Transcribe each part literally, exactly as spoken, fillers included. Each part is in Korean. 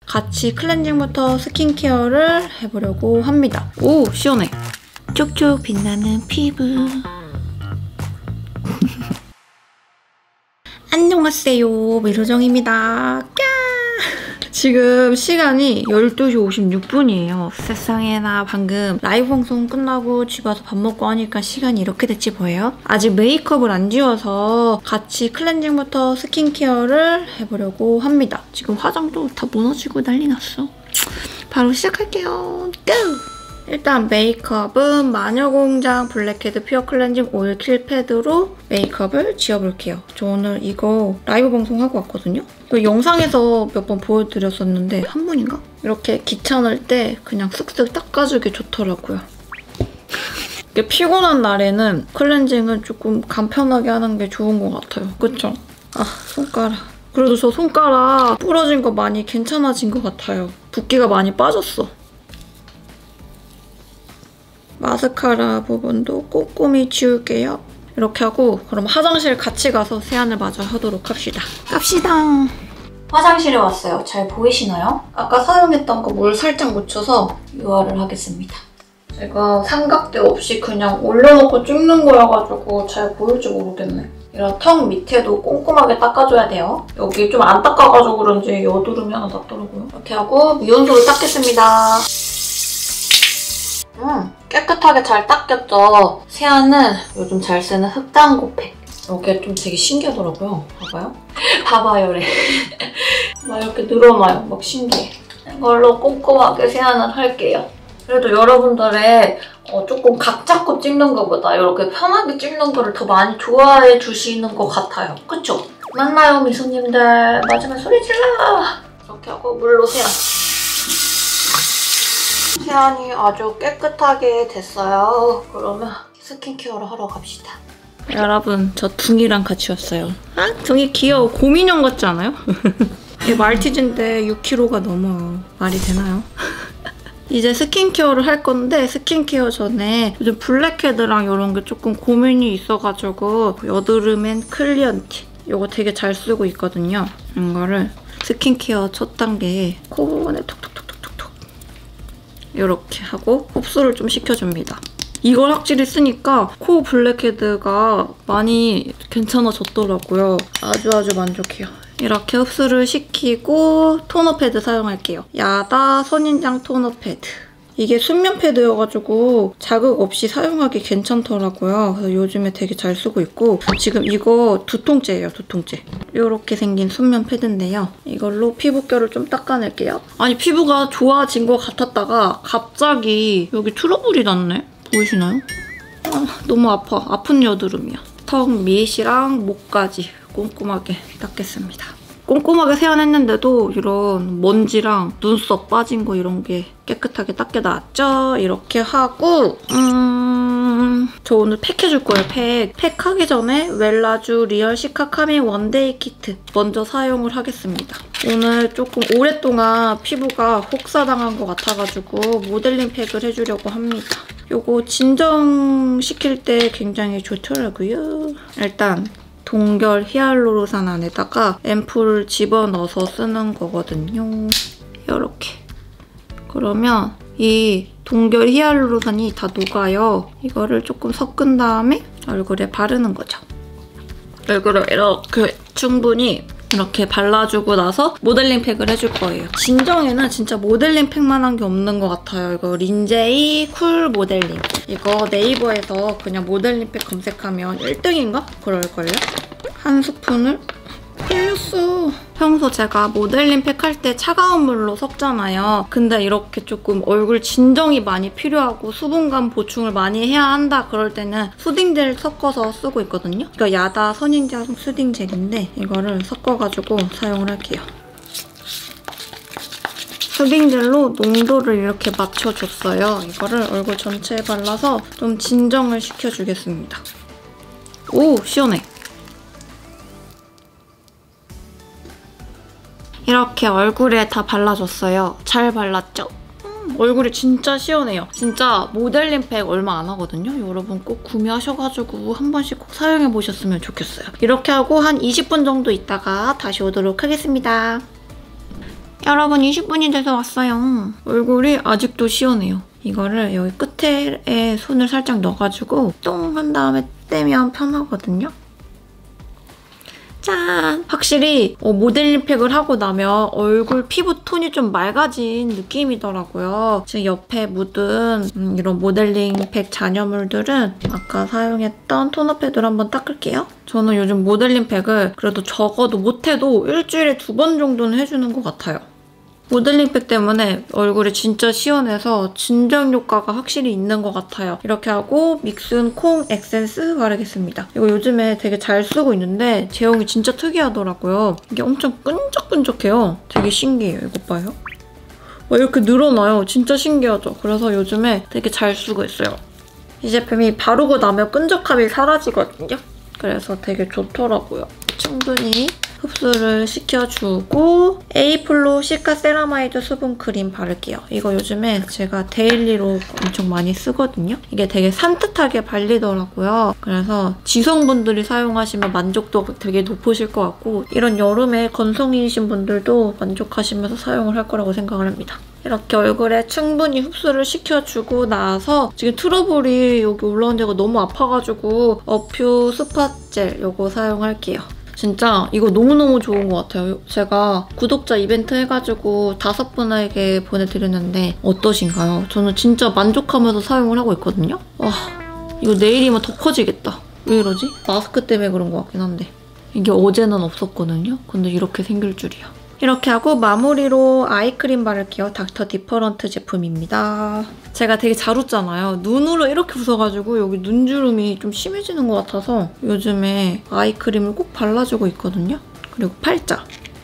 같이 클렌징부터 스킨케어를 해보려고 합니다. 오, 시원해. 쪽쪽 빛나는 피부. 안녕하세요, 미소정입니다. 지금 시간이 열두 시 오십육 분이에요. 세상에나 방금 라이브 방송 끝나고 집 와서 밥 먹고 하니까 시간이 이렇게 됐지 뭐예요? 아직 메이크업을 안 지워서 같이 클렌징부터 스킨케어를 해보려고 합니다. 지금 화장도 다 무너지고 난리 났어. 바로 시작할게요. 고! 일단 메이크업은 마녀공장 블랙헤드 퓨어 클렌징 오일 킬 패드로 메이크업을 지워볼게요. 저 오늘 이거 라이브 방송하고 왔거든요? 그 영상에서 몇 번 보여드렸었는데 한 분인가? 이렇게 귀찮을 때 그냥 쓱쓱 닦아주기 좋더라고요. 피곤한 날에는 클렌징은 조금 간편하게 하는 게 좋은 것 같아요. 그쵸? 아, 손가락. 그래도 저 손가락 부러진 거 많이 괜찮아진 것 같아요. 붓기가 많이 빠졌어. 마스카라 부분도 꼼꼼히 지울게요. 이렇게 하고 그럼 화장실 같이 가서 세안을 마저 하도록 합시다. 갑시다. 화장실에 왔어요. 잘 보이시나요? 아까 사용했던 거 물 살짝 묻혀서 유화를 하겠습니다. 제가 삼각대 없이 그냥 올려놓고 찍는 거여가지고 잘 보일지 모르겠네. 이런 턱 밑에도 꼼꼼하게 닦아줘야 돼요. 여기 좀 안 닦아가지고 그런지 여드름이 하나 났더라고요. 이렇게 하고 미온수로 닦겠습니다. 음, 깨끗하게 잘 닦였죠? 세안은 요즘 잘 쓰는 흑당고팩. 이게 좀 되게 신기하더라고요. 봐봐요. 봐봐요래. 막 이렇게 늘어나요. 막 신기해. 이걸로 꼼꼼하게 세안을 할게요. 그래도 여러분들의 어, 조금 각 잡고 찍는 것보다 이렇게 편하게 찍는 거를 더 많이 좋아해 주시는 것 같아요. 그쵸? 맞나요, 미소님들? 맞으면 소리 질러! 이렇게 하고 물로 세안. 세안이 아주 깨끗하게 됐어요. 그러면 스킨케어를 하러 갑시다. 여러분, 저 둥이랑 같이 왔어요. 아, 둥이 귀여워. 곰인형 같지 않아요? 이게 말티즈인데 육 킬로그램가 넘어요. 말이 되나요? 이제 스킨케어를 할 건데 스킨케어 전에 요즘 블랙헤드랑 이런 게 조금 고민이 있어가지고 여드름엔 클리언티 이거 되게 잘 쓰고 있거든요. 이거를 스킨케어 첫 단계에 코 부분에 톡톡톡 이렇게 하고 흡수를 좀 시켜줍니다. 이걸 확실히 쓰니까 코 블랙헤드가 많이 괜찮아졌더라고요. 아주 아주 만족해요. 이렇게 흡수를 시키고 토너 패드 사용할게요. 야다 선인장 토너 패드. 이게 순면 패드여가지고 자극 없이 사용하기 괜찮더라고요. 그래서 요즘에 되게 잘 쓰고 있고 지금 이거 두 통째예요, 두 통째. 이렇게 생긴 순면 패드인데요. 이걸로 피부결을 좀 닦아낼게요. 아니 피부가 좋아진 것 같았다가 갑자기 여기 트러블이 났네? 보이시나요? 아, 너무 아파. 아픈 여드름이야. 턱 밑이랑 목까지 꼼꼼하게 닦겠습니다. 꼼꼼하게 세안했는데도 이런 먼지랑 눈썹 빠진 거 이런 게 깨끗하게 닦여 나왔죠? 이렇게 하고 음... 저 오늘 팩 해줄 거예요, 팩. 팩 하기 전에 웰라쥬 리얼 시카 카밍 원데이 키트 먼저 사용을 하겠습니다. 오늘 조금 오랫동안 피부가 혹사당한 것 같아가지고 모델링 팩을 해주려고 합니다. 요거 진정시킬 때 굉장히 좋더라고요. 일단 동결 히알루로산 안에다가 앰플을 집어넣어서 쓰는 거거든요. 이렇게. 그러면 이 동결 히알루로산이 다 녹아요. 이거를 조금 섞은 다음에 얼굴에 바르는 거죠. 얼굴에 이렇게 충분히 이렇게 발라주고 나서 모델링 팩을 해줄 거예요. 진정에는 진짜 모델링 팩만 한 게 없는 것 같아요. 이거 린제이 쿨 모델링. 이거 네이버에서 그냥 모델링 팩 검색하면 일 등인가? 그럴걸요? 한 스푼을 흘렸어. 평소 제가 모델링 팩 할 때 차가운 물로 섞잖아요. 근데 이렇게 조금 얼굴 진정이 많이 필요하고 수분감 보충을 많이 해야 한다 그럴 때는 수딩젤 섞어서 쓰고 있거든요. 이거 야다 선인장 수딩젤인데 이거를 섞어가지고 사용을 할게요. 수딩젤로 농도를 이렇게 맞춰줬어요. 이거를 얼굴 전체에 발라서 좀 진정을 시켜주겠습니다. 오, 시원해. 이렇게 얼굴에 다 발라줬어요. 잘 발랐죠? 음, 얼굴이 진짜 시원해요. 진짜 모델링 팩 얼마 안 하거든요. 여러분 꼭 구매하셔가지고 한 번씩 꼭 사용해보셨으면 좋겠어요. 이렇게 하고 한 이십 분 정도 있다가 다시 오도록 하겠습니다. 여러분 이십 분이 돼서 왔어요. 얼굴이 아직도 시원해요. 이거를 여기 끝에 손을 살짝 넣어가지고 똥 한 다음에 떼면 편하거든요. 짠! 확실히 어, 모델링 팩을 하고 나면 얼굴 피부 톤이 좀 맑아진 느낌이더라고요. 지금 옆에 묻은 음, 이런 모델링 팩 잔여물들은 아까 사용했던 토너 패드로 한번 닦을게요. 저는 요즘 모델링 팩을 그래도 적어도 못해도 일주일에 두 번 정도는 해주는 것 같아요. 모델링 팩 때문에 얼굴이 진짜 시원해서 진정 효과가 확실히 있는 것 같아요. 이렇게 하고 믹슨 콩 에센스 바르겠습니다. 이거 요즘에 되게 잘 쓰고 있는데 제형이 진짜 특이하더라고요. 이게 엄청 끈적끈적해요. 되게 신기해요. 이거 봐요. 와, 이렇게 늘어나요. 진짜 신기하죠? 그래서 요즘에 되게 잘 쓰고 있어요. 이 제품이 바르고 나면 끈적함이 사라지거든요. 그래서 되게 좋더라고요. 충분히 흡수를 시켜주고 에이플로 시카 세라마이드 수분 크림 바를게요. 이거 요즘에 제가 데일리로 엄청 많이 쓰거든요. 이게 되게 산뜻하게 발리더라고요. 그래서 지성분들이 사용하시면 만족도가 되게 높으실 것 같고 이런 여름에 건성이신 분들도 만족하시면서 사용을 할 거라고 생각을 합니다. 이렇게 얼굴에 충분히 흡수를 시켜주고 나서 지금 트러블이 여기 올라온 데가 너무 아파가지고 어퓨 스팟 젤 이거 사용할게요. 진짜 이거 너무너무 좋은 것 같아요. 제가 구독자 이벤트 해가지고 다섯 분에게 보내드렸는데 어떠신가요? 저는 진짜 만족하면서 사용을 하고 있거든요. 와, 이거 내일이면 더 커지겠다. 왜 이러지? 마스크 때문에 그런 것 같긴 한데. 이게 어제는 없었거든요. 근데 이렇게 생길 줄이야. 이렇게 하고 마무리로 아이크림 바를게요. 닥터 디퍼런트 제품입니다. 제가 되게 잘 웃잖아요. 눈으로 이렇게 웃어가지고 여기 눈주름이 좀 심해지는 것 같아서 요즘에 아이크림을 꼭 발라주고 있거든요. 그리고 팔자.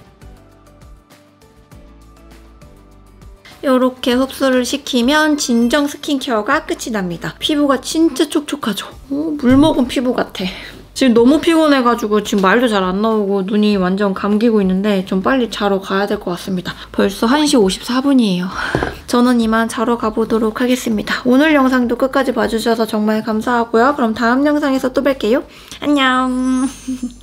이렇게 흡수를 시키면 진정 스킨케어가 끝이 납니다. 피부가 진짜 촉촉하죠? 오, 물 먹은 피부 같아. 지금 너무 피곤해가지고 지금 말도 잘 안 나오고 눈이 완전 감기고 있는데 좀 빨리 자러 가야 될 것 같습니다. 벌써 한 시 오십사 분이에요. 저는 이만 자러 가보도록 하겠습니다. 오늘 영상도 끝까지 봐주셔서 정말 감사하고요. 그럼 다음 영상에서 또 뵐게요. 안녕.